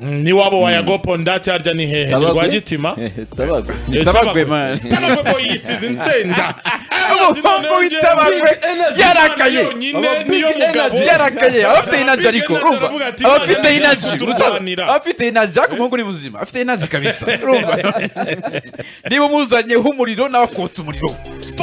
ni wabo wa Yagopo ndati harya ni hehe Rwagitima tabagwe man tabagwe boy yisize insenda umuhungu w'itabagwe yarakaye niyo mugabo yarakaye afite energy ariko urumva afite energy afite energy ariko umuhungu ni buzima afite energy kabisa urumva niba muzanye humuriro n'abakotsa umuriro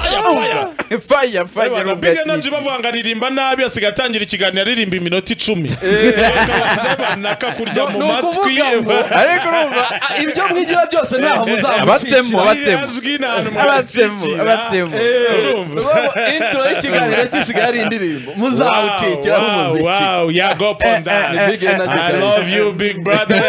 fire big energy bavanga ririmba nabi asigatangira ikiganiro aririmba iminota 10 nakakurya mu matwi ariko urumva ibyo mwigira byose ntaho abatemo intro y'ikiganiro cyisigaye ari indirimbo muzawucikiraho umuziki wow Yagopo ndati I love you big brother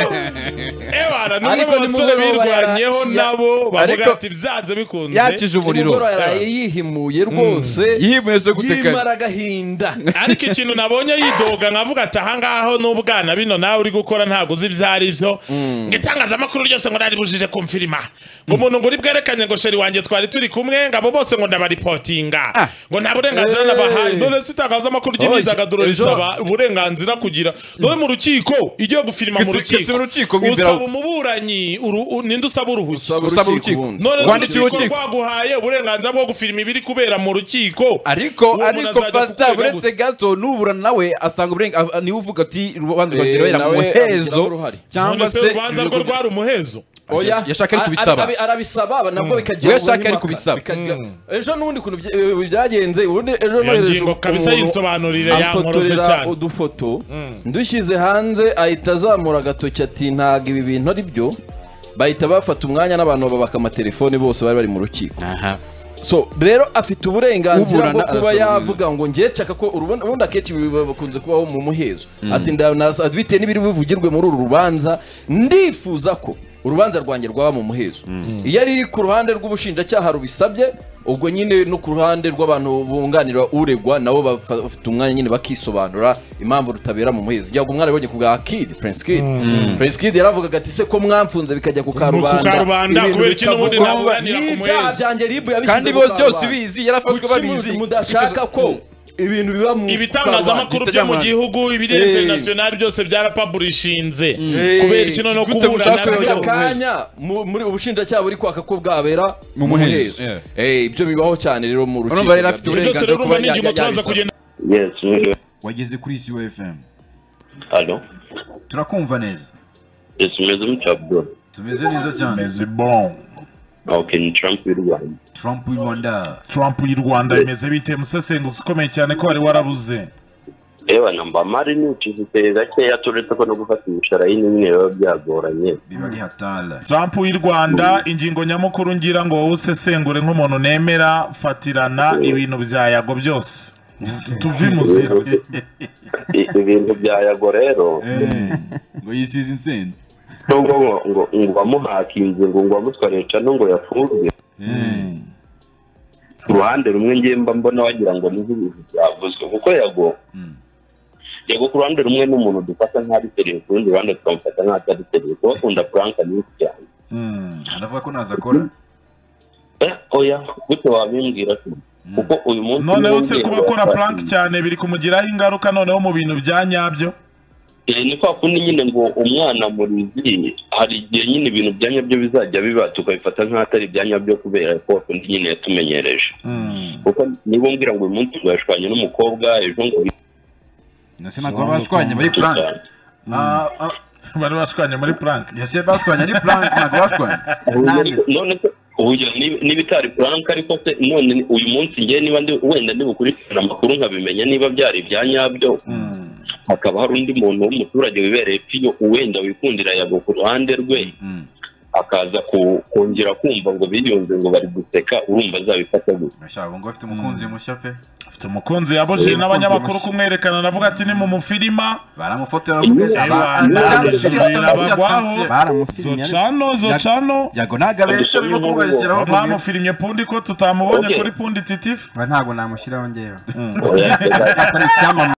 Ewana n'ubwo basore birwanyeho nabo bavuga ati byanze bikunze yakije umuriro yihimuye rwose yihimuye zo guteka yimaragahinda ariko ikintu nabonye yidoga nkavuga ati ahangaho n'ubwana bino nawe uri gukora ntago uzi ivyari byo ngitangaza makuru ryose ngo nari bujije kumfirima ngo umuntu ngo uri bwerekanye ngo sheri wanje twari turi kumwe ngabo bose ngo ndabaripotinga ngo nta burenganzira nabahaye none sitangaza makuru ry'imyidagaduro risaba uburenganzira kugira none mu rukiko igiye gufirima mu rukiko usaba umuburanyi ninde usaba uruhushya usaba urukiko none urukiko rwaguhaye uburenganzira bwo gufirima ibiri kubera mu rukiko ariko fata buretse gato nuburana nawe asanga uburenganzira ni uvuga ati rubanza rwagera mu muhezo cyangwa se urubanza rwo rwari umuhezo oya yashaka ari kubisaba arabisaba nabwo bikagera yashaka ari kubisaba ejo nundi kuntu byagenze ubundi ejo nohereje kabisa yinsobanurire yankorose cyane udufoto ndushyize hanze ahita azamura agatoki ati ntaga ibi bintu ari byo bahita bafata umwanya n'abantu babaka amatelefone bose bari mu rukiko so rero afite uburenganzira bwo kuba yavuga ngo ngecaka ko ubundi akenshi bakunze kubaho mu muhezo ati bitewe n'ibiri bivugirwe muri uru rubanza ndifuza ko urubanza rwanjye rwaba mu muhezo iyo ari ku ruhande rw'ubushinjacyaha rubisabye ubwo nyine no ku ruhande rw'abantu bunganira uregwa nabo bafite umwanya nyine bakisobanura impamvu rutabera mu muhezo yago umwana yabonye ku bwa Prince Kid yaravugaga ati se ko mwamfunze bikajya ku karubanda kubera ikintu ubundi naburanira ku muhezo kandi byose bizi yarafashwe babizi mudashaka ko ibintu biba mu ibitangazamakuru byo mu gihugu ibiri international byose byarapublishinze kubera ikino no kuburana kanya muri ubushinjacyaha buri kwaka ko bwabera mu muhezo ibyo bibaho cyane rero mu rukiko urumva rero afite uburenganzira kuba yagiye yes wageze kuri COFM allo turakumva neza tumeze mu cyabdo tumeze neza cyane meze bon okay ni Trump y'u Rwanda imeze bite musesenguzi ukomeye cyane ko wari warabuze ewa namba mari ni ukiziteye gakeya turetse ko no gufata imishara y'inyenyeri biba byagoranye bibari hatala Trump y'u Rwanda ingingo nyamukuru ngira ngo wowe usesengure nk'umuntu nemera fatirana ibintu bya Yago byose tuvimuze ibintu bya Yago rero ngo yisize insenda ngo bamuhakinze ngo bamutwareca ngo yafunzwe uruhande rumwe ngemba mbona wagira ngo nizo byavuzwe kuko Yago ku ruhande rumwe n'umuntu dufata nk'ari seriye ku rundi ruhande tukamufata nk'atari seriye kuko akunda Frank ni cyane aravuga ko nazakora oya gute wabimbwira kuko uyu munsi noneho se kuba akora prank cyane biri kumugiraho ingaruka noneho mu bintu bya nyabyo ni kwa kundi nyine ngo umwana murizi hari igihe nyine ibintu bya nyabyo bizajya biba tukabifata nk'atari ibya nyabyo kubera ko kundi nyine yatumenyereje kuko niba umbwira ngo uyu munsi twashwanye n'umukobwa ejo ngo nase nako bashwanye muri prank bari bashwanye muri prank yase bashwanye ari prank nako bashwanye none uburyo n'ibitari prank ariko se none uyu munsi ngiye niba wenda ndi bukurikirana amakuru nkabimenya niba byari ibya nyabyo hakaba hari undi muntu w'umuturage wibereye piyo uwenda wikundira Yago ku ruhande rwe akaza kongera kumva ngo biyunze ngo bari guseka urumva azabifata gute ashaka ngo afite umukunzi mushya pe afite umukunzi yaboje n'abanyamakuru kumwerekana navuga ati ni mu mufirima baramufotora kugeza zocano Yago nagabesha bimo kumubeshyiraho bamufirimye pundi ko tutamubonye kuri pundi titif ntago namushyiraho ngewe